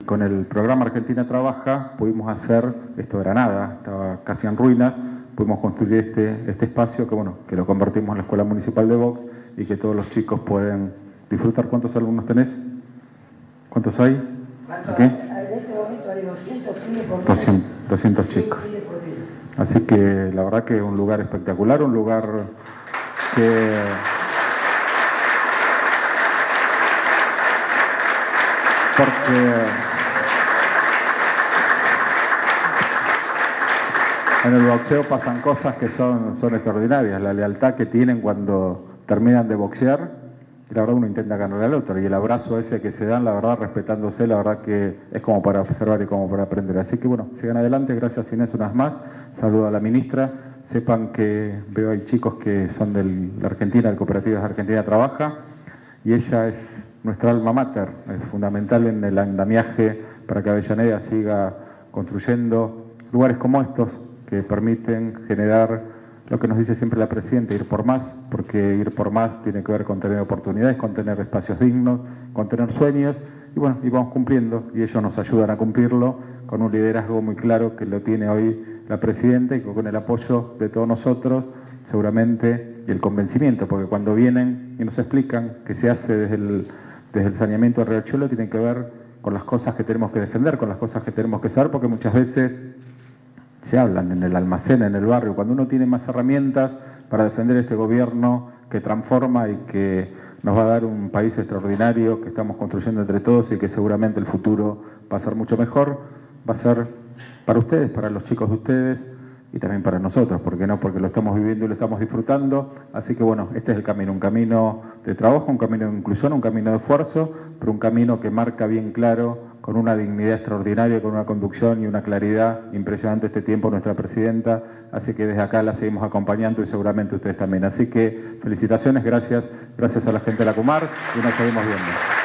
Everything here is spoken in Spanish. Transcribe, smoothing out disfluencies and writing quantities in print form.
Con el programa Argentina Trabaja pudimos hacer, esto era nada, estaba casi en ruinas, pudimos construir este espacio que, bueno, que lo convertimos en la Escuela Municipal de Box y que todos los chicos pueden disfrutar. ¿Cuántos alumnos tenés? ¿Cuántos hay? ¿Aquí? En este momento hay 200 pibes por día. 200 chicos. Así que la verdad que es un lugar espectacular, un lugar que... Porque en el boxeo pasan cosas que son extraordinarias. La lealtad que tienen cuando terminan de boxear, y la verdad uno intenta ganarle al otro. Y el abrazo ese que se dan, la verdad, respetándose, la verdad que es como para observar y como para aprender. Así que bueno, sigan adelante. Gracias Inés una vez más. Saludo a la ministra. Sepan que veo hay chicos que son de la Argentina, de Cooperativas Argentina Trabaja, y ella es nuestra alma mater, es fundamental en el andamiaje para que Avellaneda siga construyendo lugares como estos que permiten generar lo que nos dice siempre la Presidenta, ir por más, porque ir por más tiene que ver con tener oportunidades, con tener espacios dignos, con tener sueños, y bueno, y vamos cumpliendo, y ellos nos ayudan a cumplirlo con un liderazgo muy claro que lo tiene hoy la Presidenta y con el apoyo de todos nosotros, seguramente, y el convencimiento, porque cuando vienen y nos explican que se hace desde el saneamiento de Riachuelo, tiene que ver con las cosas que tenemos que defender, con las cosas que tenemos que saber, porque muchas veces se hablan en el almacén, en el barrio, cuando uno tiene más herramientas para defender este gobierno que transforma y que nos va a dar un país extraordinario que estamos construyendo entre todos y que seguramente el futuro va a ser mucho mejor, va a ser para ustedes, para los chicos de ustedes y también para nosotros, ¿por qué no? Porque lo estamos viviendo y lo estamos disfrutando, así que bueno, este es el camino, un camino de trabajo, un camino de inclusión, un camino de esfuerzo, pero un camino que marca bien claro, con una dignidad extraordinaria, con una conducción y una claridad impresionante este tiempo nuestra Presidenta, así que desde acá la seguimos acompañando y seguramente ustedes también. Así que felicitaciones, gracias a la gente de la Comar y nos seguimos viendo.